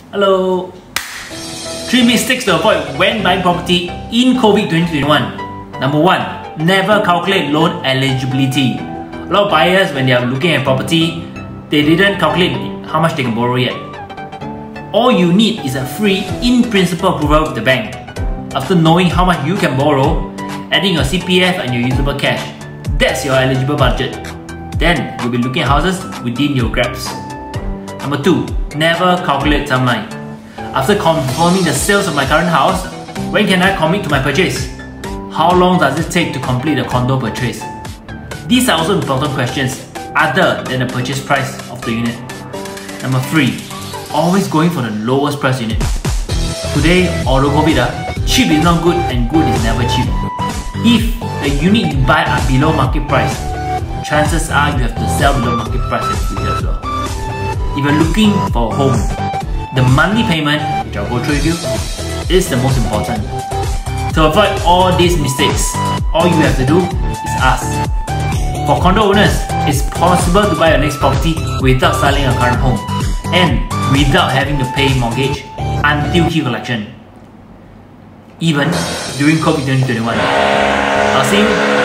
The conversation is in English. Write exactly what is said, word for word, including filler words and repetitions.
Hello. Three mistakes to avoid when buying property in COVID twenty twenty-one. Number one, never calculate loan eligibility. A lot of buyers, when they are looking at property, they didn't calculate how much they can borrow yet. All you need is a free in-principle approval with the bank. After knowing how much you can borrow, adding your C P F and your usable cash, that's your eligible budget. Then you'll be looking at houses within your grasp. Number two, never calculate timeline. After confirming the sales of my current house, when can I commit to my purchase? How long does it take to complete a condo purchase? These are also important questions other than the purchase price of the unit. Number three, always going for the lowest price unit. Today, although COVID, uh, cheap is not good and good is never cheap. If the unit you buy are below market price, chances are you have to sell below market price in the future as well. If you're looking for a home, the monthly payment, which I'll go through with you, is the most important. To avoid all these mistakes, all you have to do is ask. For condo owners, it's possible to buy your next property without selling your current home and without having to pay mortgage until key collection, even during COVID twenty twenty-one. I'll see you